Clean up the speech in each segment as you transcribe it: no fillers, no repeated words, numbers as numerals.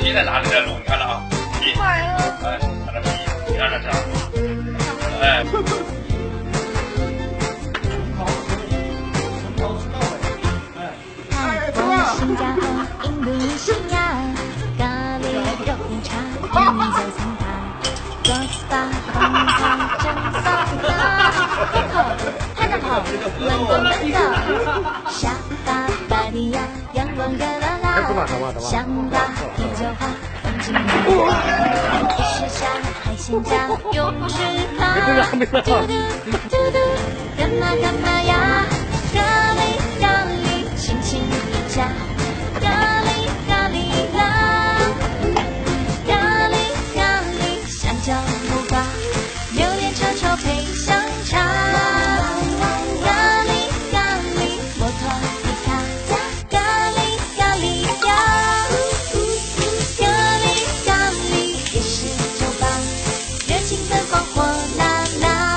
皮在哪里在录？你看了啊？皮，哎，看这皮，你看这是，哎。 泰国、新加坡、印度尼西亚，咖喱肉骨茶，印尼就餐塔，做 SPA 放烟花蒸桑拿，可口、汉娜跑、冷冻冷的，沙巴、巴迪亚，阳光热辣辣，香辣啤酒花，风景美丽，不是虾海鲜家，用纸趴，嘟嘟嘟嘟，干嘛干嘛呀？咖喱咖喱，心情一家，咖喱咖喱啦，咖喱咖喱，香蕉木瓜，榴莲臭臭配香茶，咖喱咖喱，摩托皮卡，咖喱咖喱呀，咖喱咖喱，夜市酒吧，热情奔放火辣辣。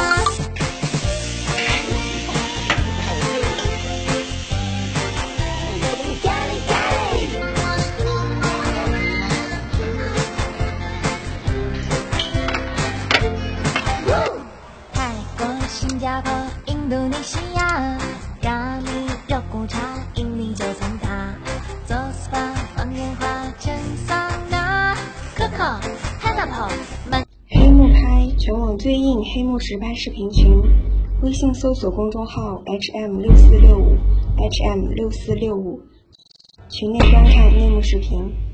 泰国、新加坡、印度尼西亚，咖喱肉骨茶，印尼就餐塔，做 SPA 放烟花蒸桑拿，可口、汉娜跑、 黑幕拍全网最硬黑幕实拍视频群，微信搜索公众号 HM6465 HM6465，群内观看内幕视频。